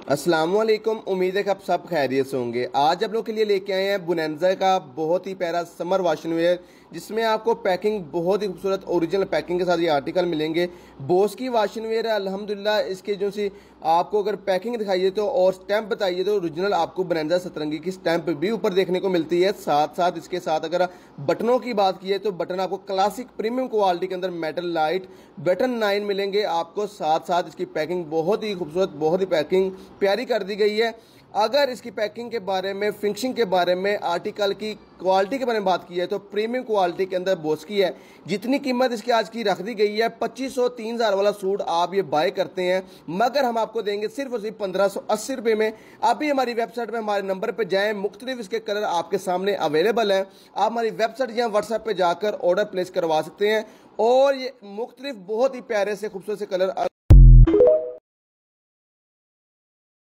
अस्सलामुअलैकुम। उम्मीद है कि आप सब खैरियत से होंगे। आज आप लोग के लिए लेके आए हैं बोनांजा का बहुत ही प्यारा समर वाशन वेयर, जिसमें आपको पैकिंग बहुत ही खूबसूरत ओरिजिनल पैकिंग के साथ ये आर्टिकल मिलेंगे। बोस की वाशन वेयर है अल्हम्दुलिल्लाह। इसके जो सी आपको अगर पैकिंग दिखाइए तो और स्टैंप बताइए तो ओरिजिनल आपको बोनांजा सतरंगी की स्टैंप भी ऊपर देखने को मिलती है। साथ साथ इसके साथ अगर बटनों की बात की है तो बटन आपको क्लासिक प्रीमियम क्वालिटी के अंदर मेटल लाइट बटन 9 मिलेंगे आपको। साथ साथ इसकी पैकिंग बहुत ही खूबसूरत, बहुत ही पैकिंग प्यारी कर दी गई है। अगर इसकी पैकिंग के बारे में, फिनिशिंग के बारे में, आर्टिकल की क्वालिटी के बारे में बात की है तो प्रीमियम क्वालिटी के अंदर बोस की है। जितनी कीमत इसकी आज की रख दी गई है 2500-3000 वाला सूट आप ये बाय करते हैं, मगर हम आपको देंगे सिर्फ और सिर्फ 1580 रुपये में। अभी हमारी वेबसाइट में हमारे नंबर पर जाएं, मुख्तलिफ इसके कलर आपके सामने अवेलेबल है। आप हमारी वेबसाइट या व्हाट्सएप पर जाकर ऑर्डर प्लेस करवा सकते हैं और ये मुख्तलिफ बहुत ही प्यारे से खूबसूरत से कलर